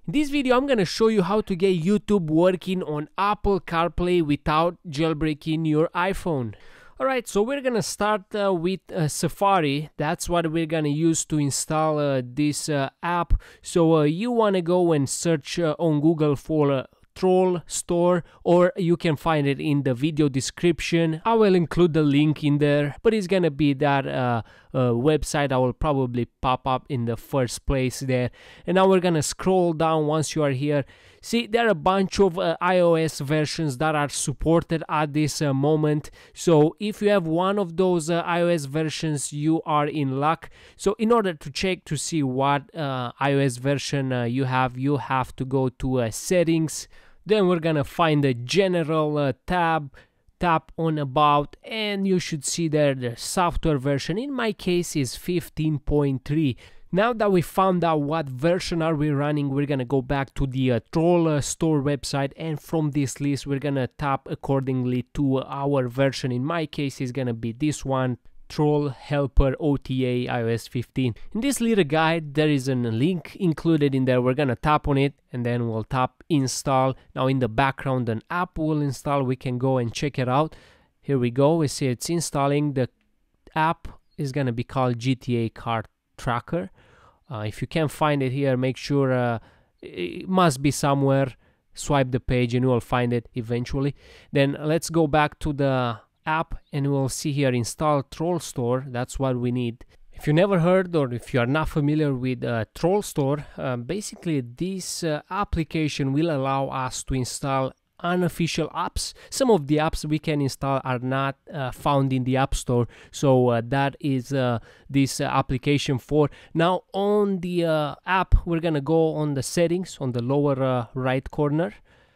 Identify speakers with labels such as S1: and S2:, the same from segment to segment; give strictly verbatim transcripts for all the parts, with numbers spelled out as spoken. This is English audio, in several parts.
S1: In this video, I'm going to show you how to get YouTube working on Apple CarPlay without jailbreaking your iPhone. Alright, so we're going to start uh, with uh, Safari. That's what we're going to use to install uh, this uh, app. So uh, you want to go and search uh, on Google for uh, TrollStore, or you can find it in the video description. I will include the link in there, but it's gonna be that uh, uh, website that will probably pop up in the first place there. And now we're gonna scroll down once you are here. See, there are a bunch of uh, iOS versions that are supported at this uh, moment. So if you have one of those uh, iOS versions, you are in luck. So in order to check to see what uh, iOS version uh, you have, you have to go to uh, settings. Then we're gonna find the general uh, tab, tap on about, and you should see there the software version. In my case is fifteen point three. Now that we found out what version are we running, we're gonna go back to the uh, TrollStore website, and from this list we're gonna tap accordingly to our version. In my case is gonna be this one, Troll Helper O T A iOS fifteen. In this little guide there is a link included in there. We're gonna tap on it and then we'll tap install. Now in the background an app will install. We can go and check it out. Here we go. We see it's installing. The app is gonna be called G T A Car Tracker. Uh, if you can't find it here, make sure uh, it must be somewhere. Swipe the page and you will find it eventually. Then let's go back to the app and we'll see here install TrollStore. That's what we need. If you never heard or if you are not familiar with uh, TrollStore, uh, basically this uh, application will allow us to install unofficial apps. Some of the apps we can install are not uh, found in the App Store, so uh, that is uh, this uh, application for. Now on the uh, app, we're gonna go on the settings on the lower uh, right corner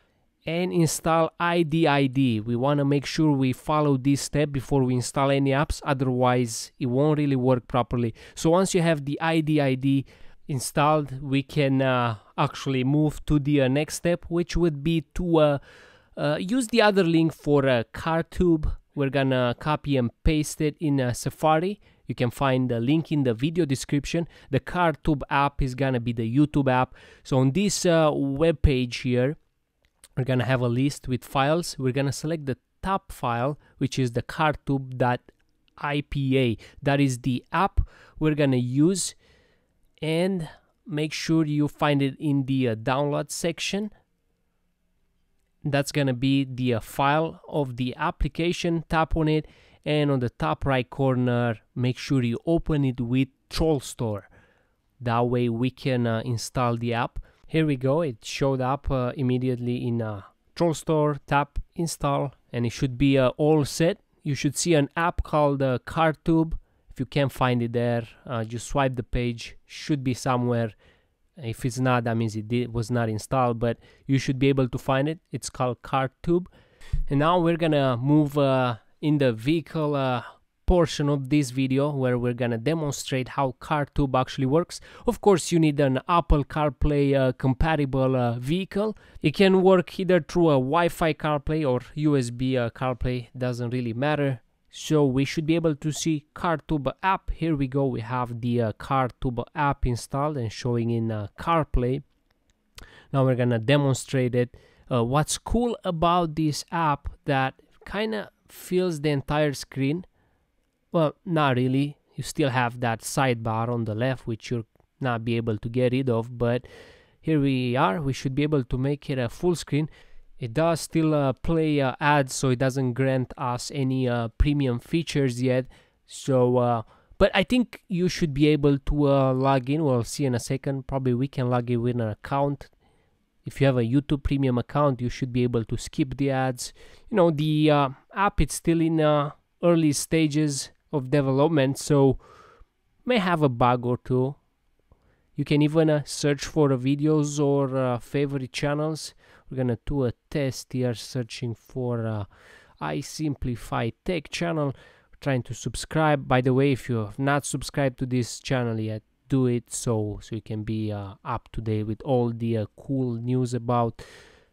S1: and install I D I D. We want to make sure we follow this step before we install any apps, otherwise it won't really work properly. So once you have the I D I D installed, we can uh, actually move to the uh, next step, which would be to uh, uh, use the other link for uh, CarTube. We're gonna copy and paste it in uh, Safari. You can find the link in the video description. The CarTube app is gonna be the YouTube app. So on this uh, web page here, we're gonna have a list with files. We're gonna select the top file, which is the cartube dot I P A. That is the app we're gonna use, and make sure you find it in the uh, download section. That's gonna be the uh, file of the application. Tap on it, and on the top right corner, make sure you open it with TrollStore. That way we can uh, install the app. Here we go, it showed up uh, immediately in uh, TrollStore. Tap install and it should be uh, all set. You should see an app called uh, CarTube. If you can't find it there, uh, just swipe the page, should be somewhere. If it's not, that means it did, was not installed, but you should be able to find it. It's called CarTube. And now we're gonna move uh, in the vehicle uh, portion of this video, where we're gonna demonstrate how CarTube actually works. Of course, you need an Apple CarPlay uh, compatible uh, vehicle. It can work either through a Wi-Fi CarPlay or U S B uh, CarPlay, doesn't really matter. So we should be able to see CarTube app. Here we go, we have the uh, CarTube app installed and showing in uh, CarPlay. Now we're gonna demonstrate it. Uh, what's cool about this app that kind of fills the entire screen. Well, not really. You still have that sidebar on the left, which you'll not be able to get rid of, but here we are. We should be able to make it a full screen. It does still uh, play uh, ads, so it doesn't grant us any uh, premium features yet. So, uh, but I think you should be able to uh, log in. We'll see in a second. Probably we can log in with an account. If you have a YouTube Premium account, you should be able to skip the ads. You know, the uh, app, it's still in uh, early stages of development, so may have a bug or two. You can even uh, search for uh, videos or uh, favorite channels. We're gonna do a test here, searching for uh, I Simplify Tech channel. We're trying to subscribe. By the way, if you have not subscribed to this channel yet, do it so so you can be uh, up to date with all the uh, cool news about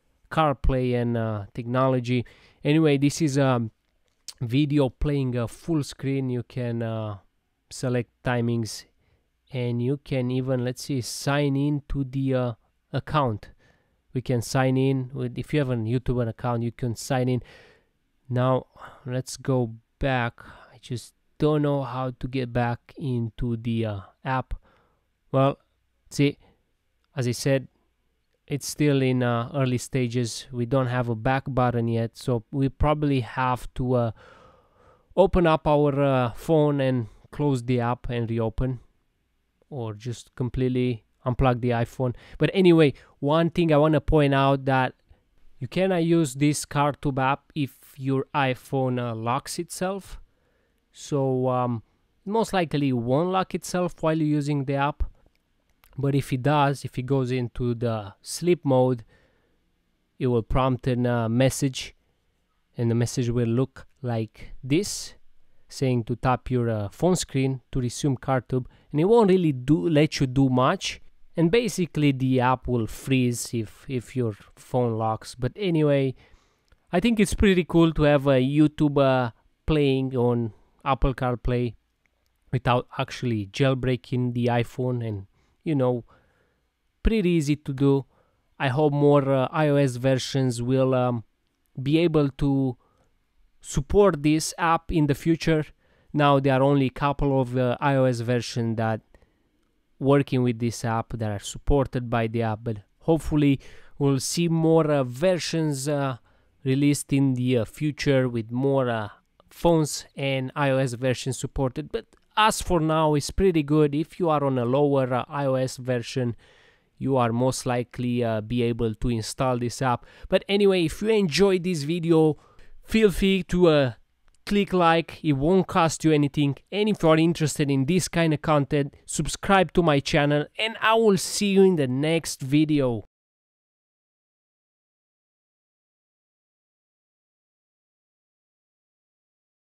S1: CarPlay and uh, technology. Anyway, this is a um, video playing a full screen. You can uh, select timings, and you can even, let's see, sign in to the uh, account. We can sign in with, if you have a YouTube account, you can sign in. Now let's go back. I just don't know how to get back into the uh, app. Well, see, as I said, it's still in uh, early stages. We don't have a back button yet, so we probably have to uh, open up our uh, phone and close the app and reopen, or just completely unplug the iPhone. But anyway, one thing I want to point out, that you cannot use this CarTube app if your iPhone uh, locks itself. So um, most likely it won't lock itself while you're using the app. But if it does, if it goes into the sleep mode, it will prompt a uh, message, and the message will look like this, saying to tap your uh, phone screen to resume CarTube, and it won't really do let you do much, and basically the app will freeze if if your phone locks. But anyway, I think it's pretty cool to have a YouTube uh, playing on Apple CarPlay without actually jailbreaking the iPhone, and you know, pretty easy to do. I hope more uh, iOS versions will um, be able to support this app in the future. Now there are only a couple of uh, iOS versions that working with this app that are supported by the app, but hopefully we'll see more uh, versions uh, released in the uh, future with more uh, phones and iOS versions supported. But as for now, it's pretty good. If you are on a lower uh, iOS version, you are most likely uh, be able to install this app. But anyway, if you enjoyed this video, feel free to uh, click like. It won't cost you anything. And if you are interested in this kind of content, subscribe to my channel, and I will see you in the next video.